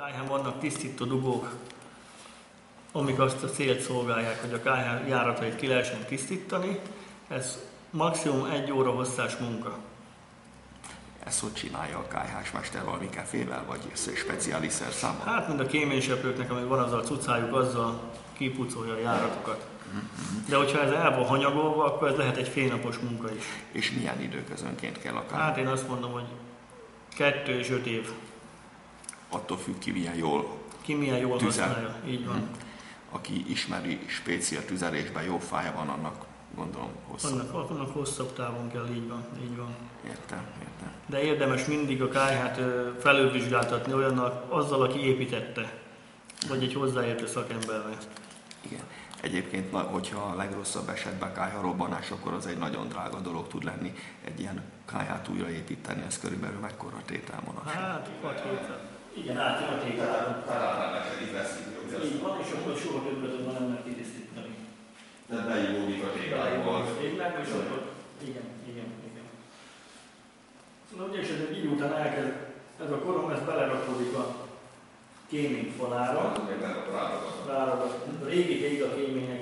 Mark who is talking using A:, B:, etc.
A: kályhán vannak tisztító dugók, amik azt a célt szolgálják, hogy a kályhán járatait ki lehessen tisztítani. Ez maximum 1 óra hosszás munka.
B: Ezt hogy csinálja a kályhásmester, valami kefével, vagy speciális szerszámmal?
A: Hát, mint a kéményseprőknek, amíg van azzal a cucájuk, azzal kipucolja a járatokat. De hogyha ez el van hanyagolva, akkor ez lehet egy félnapos munka is.
B: És milyen időközönként kell a kályhán?
A: Hát én azt mondom, hogy 2 és 5 év.
B: Attól függ ki, milyen jól tüzel.
A: Használja. Így van.
B: Aki ismeri spéciál tüzelésben, jó fája van, annak gondolom hosszabb.
A: Annak hosszabb távon kell, így van.
B: Értem.
A: De érdemes mindig a kályhát felülvizsgáltatni azzal, aki építette, vagy egy hozzáértő szakemberrel.
B: Igen. Egyébként, hogyha a legrosszabb esetben kályharobbanás, akkor az egy nagyon drága dolog tud lenni. Egy ilyen kályhát újraépíteni, ez körülbelül mekkora tételmonás?
A: Hát, 6 héttel. Igen, átjön a tételában. Így van, és akkor soha többet nem lehet kitisztítani.
B: De beivódik a tételból.
A: Igen. Szóval ugye, és ez egy idő után elkezd, ez a korom, ez belerakodik a kémény falára. Ráragad. A régi ég a kéménynek